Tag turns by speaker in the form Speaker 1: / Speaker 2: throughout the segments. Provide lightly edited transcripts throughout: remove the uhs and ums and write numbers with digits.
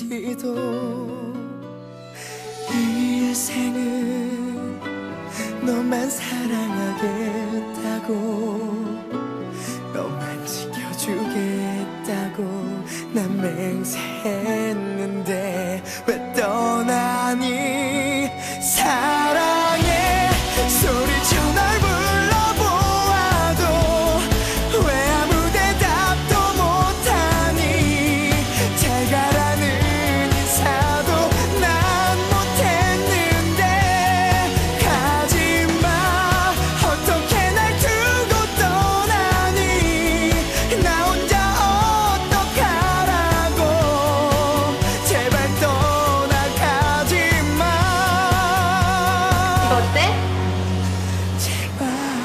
Speaker 1: 기도. 일생은 너만 사랑하겠다고, 너만 지켜주겠다고 난 맹세했는데 왜 떠나니. 사랑해 소리쳐 널 불러보아도 왜 아무 대답도 못하니. 잘 가라는 인사도 난 못했는데 가지마. 어떻게 날 두고 떠나니. 나 혼자 어떡하라고. 제발 떠나가지마.
Speaker 2: 이거 어때?
Speaker 1: 제발.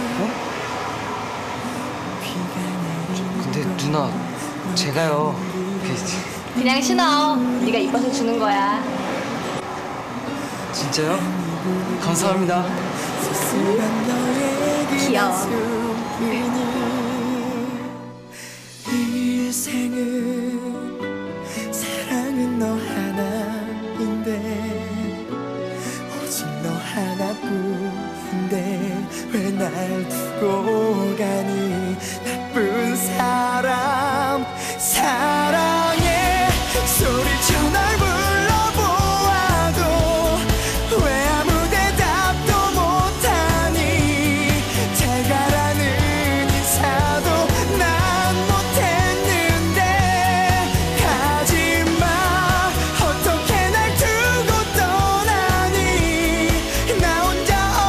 Speaker 3: 근데 누나, 제가요.
Speaker 2: 그냥 신어. 네가 이뻐서 주는 거야.
Speaker 3: 진짜요? 감사합니다.
Speaker 2: 귀여워.
Speaker 1: 일생은 사랑은 너 하나인데 오직 너 하나뿐인데 왜 날 두고 가니. 나쁜 사람. 사랑해 소리쳐 널 불러보아도 왜 아무 대답도 못하니. 잘 가라는 인사도 난 못했는데 가지마. 어떻게 날 두고 떠나니. 나 혼자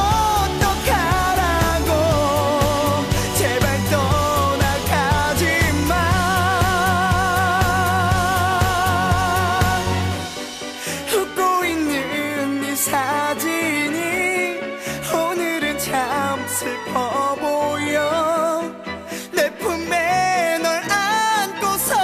Speaker 1: 어떡하라고. 제발 떠나가지마. 웃고 있는 네 사진이 오늘은 참 슬퍼 보여. 내 품에 널 안고서.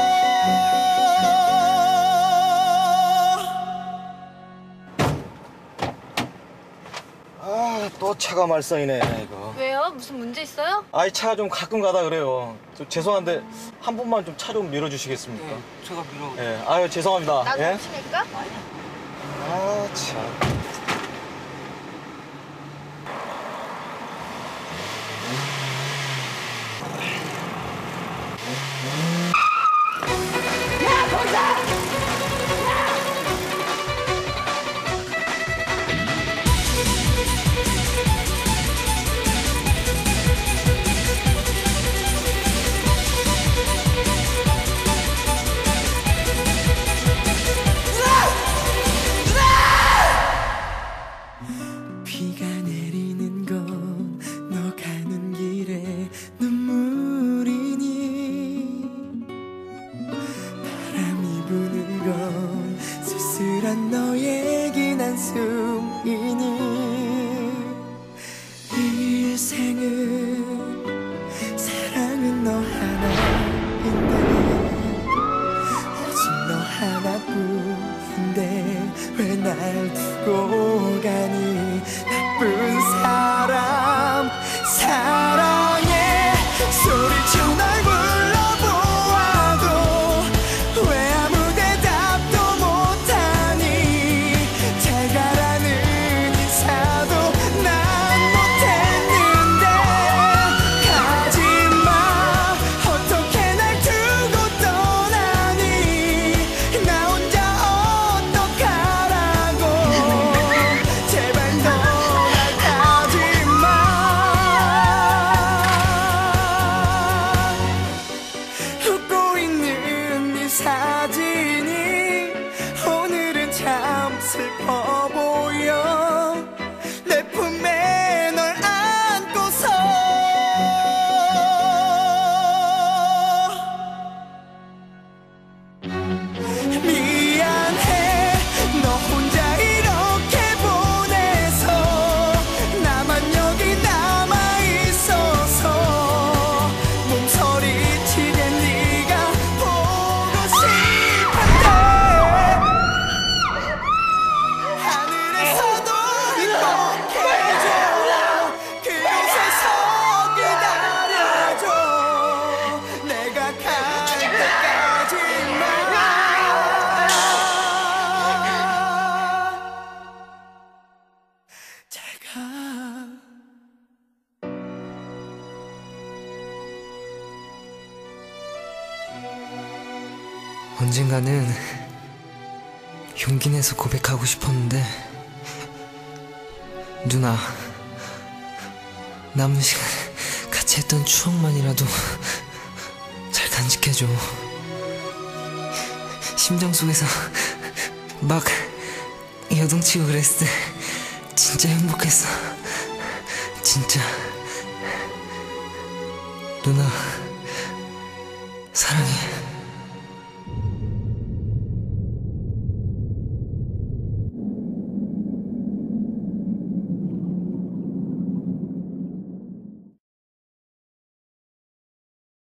Speaker 4: 아, 또 차가 말썽이네 이거.
Speaker 2: 왜요? 무슨 문제 있어요?
Speaker 4: 아이 차가 좀 가끔 가다 그래요. 죄송한데 한 번만 좀 차 좀 밀어주시겠습니까?
Speaker 3: 제가 밀어.
Speaker 4: 예, 아유 죄송합니다.
Speaker 2: 나도
Speaker 4: 예?
Speaker 2: 혹시 낼까?
Speaker 4: 아 참.
Speaker 3: 언젠가는 용기 내서 고백하고 싶었는데 누나, 남은 시간 같이 했던 추억만이라도 잘 간직해줘. 심장 속에서 막 여동치고 그랬을 때 진짜 행복했어. 진짜. 누나, 사랑해.